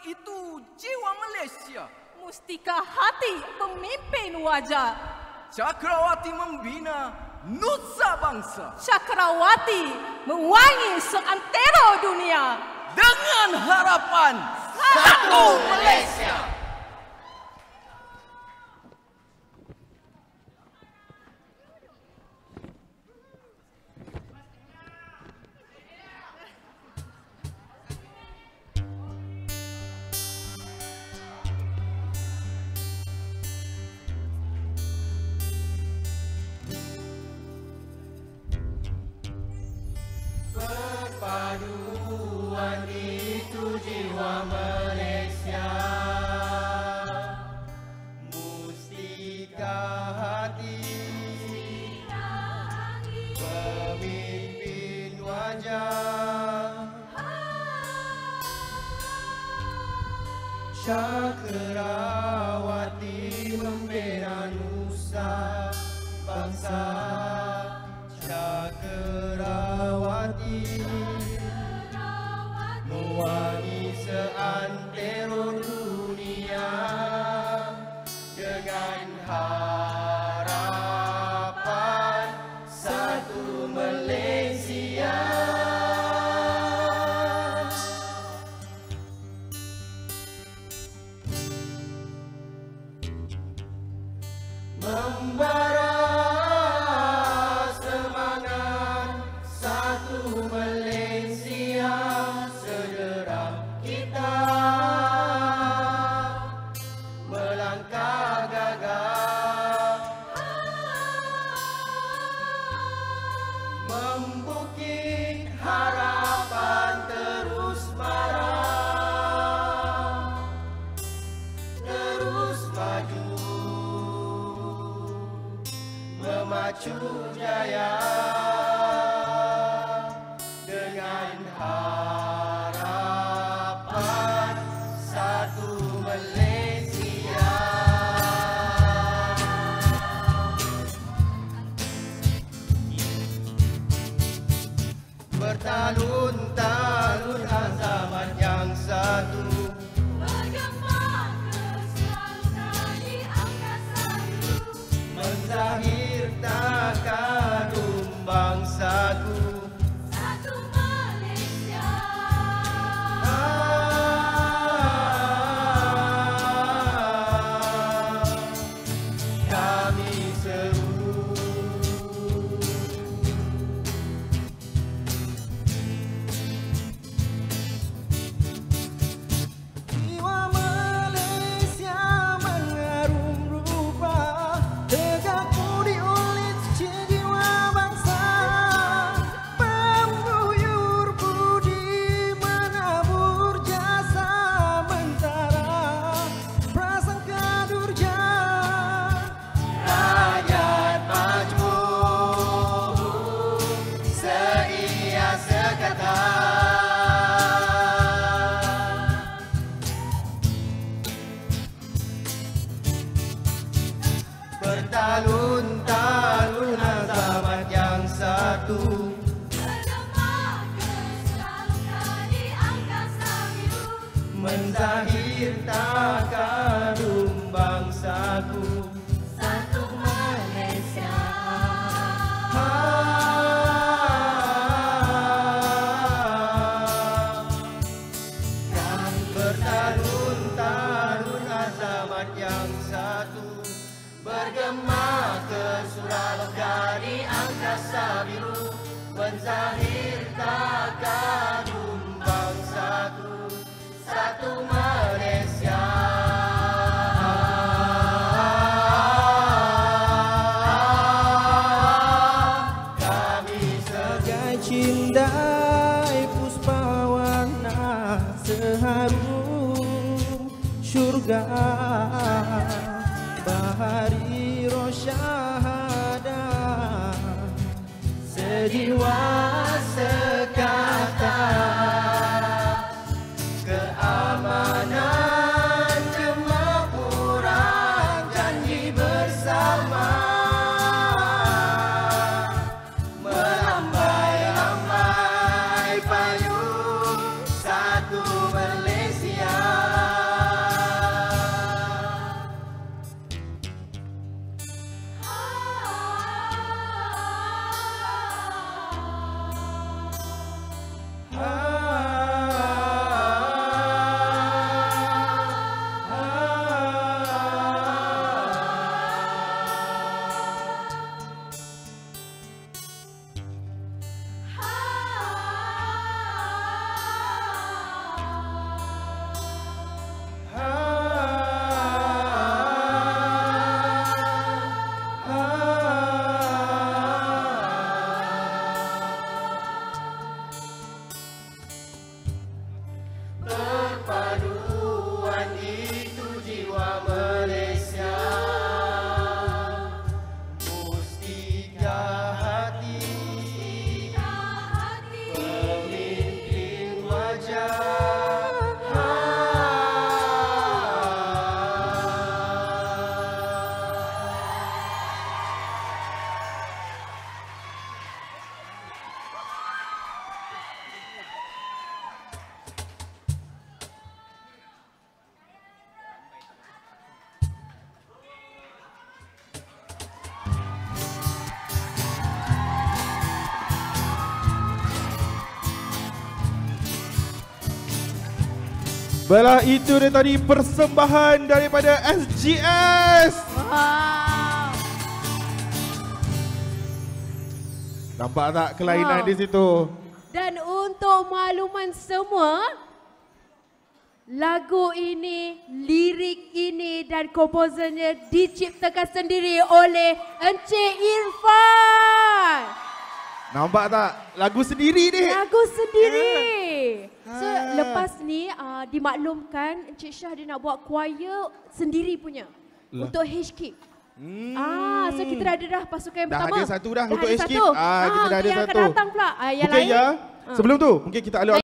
itu jiwa Malaysia. Mustika hati pemimpin wajah. Cakrawati membina nusa bangsa. Cakrawati mewangi seantero dunia. Dengan harapan satu Malaysia. Perpaduan itu jiwa Malaysia, mustika hati pemimpin wajah, Cakrawati membela nusa bangsa. Cakrawati mewangi seantero dunia dengan harapan satu Malaysia. Membara membukit harapan terus marah, terus maju, memacu jaya dengan harapan satu Malaysia. Bertalun-talun azaman yang satu, bergema keselamatan di angkasa biru, menzahir takadum bangsaku. satu Malaysia. Kami seru bertalun-talun azaman yang satu, Bergema keselamatan di angkasa biru, menzahir takadum bangsaku. satu Malaysia. Bertalun-talun azaman yang satu, bergema ke Suraloka di angkasa biru, menzahir takadum bangsaku, satu Malaysia. Kami sebagai cindai puspawarna seharum syurga, bahari rosyahada, sejiwa sekata, keamanan kemakmuran janji bersama, melambai-lambai payung satu Malaysia. Belah itu dia tadi persembahan daripada SGS. Wow. Nampak tak kelainan di situ? Dan untuk makluman semua, lagu ini, lirik ini dan komposernya diciptakan sendiri oleh Encik Irfan. Nampak tak? Lagu sendiri ni. Lagu sendiri. So lepas ni dimaklumkan Encik Syah dia nak buat choir sendiri punya untuk HK. So kita dah pasukan yang Dah pertama. ada satu dah untuk ada HK. satu. Kita dah ada yang satu. akan datang pula. Yang Okey lain. ya. Sebelum tu, mungkin kita alih